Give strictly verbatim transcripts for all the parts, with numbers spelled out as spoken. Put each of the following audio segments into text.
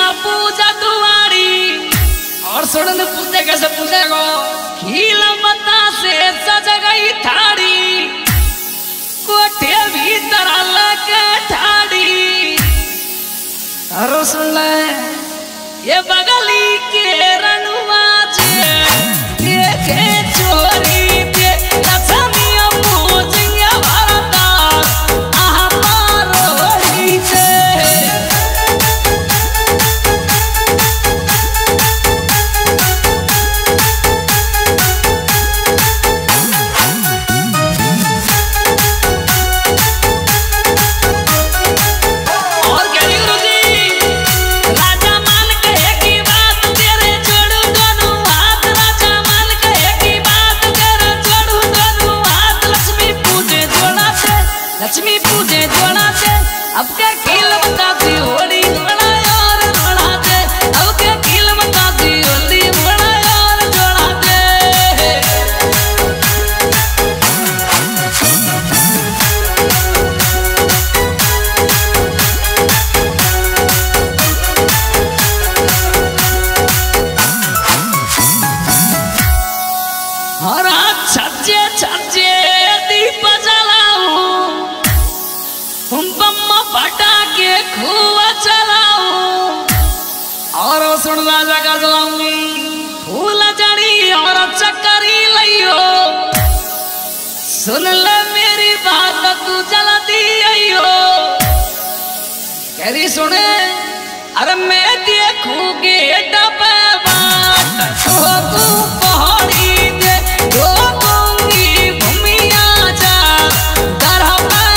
पूजा दुआरी और सुन पूजे कैसे पूजे गो खील मता से सज गई थाड़ी कोठे भीतर अलग ठाड़ी। अरे सुन ले ये बगली के रनुआ जे देखे चोरी दे लक्ष्मी पूजिया भरता आहा पारोड़ी से। लक्ष्मी पूजे जोड़ा से अब के खिल बताती होली बड़ा और जोड़ा से अब के खिल बताती होली बड़ा और जोड़ा से। हरा छज्जे छज्जे दीप जलाऊं बम्मा पटाके खूब चलाऊं और सुन राजा का जलाऊंगी फूल जड़ी और चक्करी लियो सुन ले मेरी बात तू जलती आइयो करी सुने अरे मैं देखूंगी डबे बाट ठोकू पहाड़ी दे ठोकूंगी भूमिया जा दरहा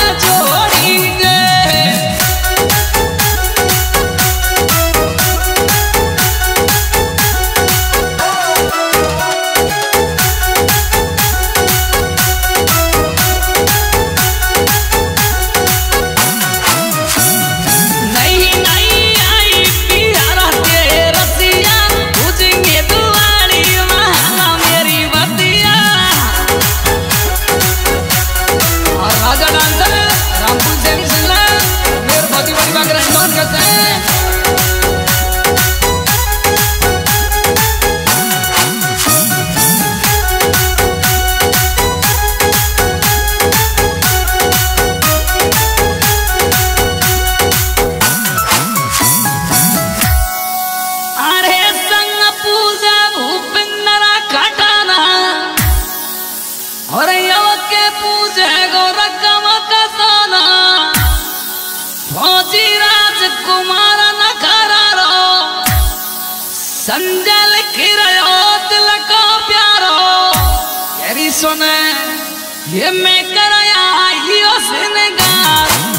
कुमार नखरारो संजल खिरयो दिल को प्यारो करी सुने ये मैं करया यो सिनगार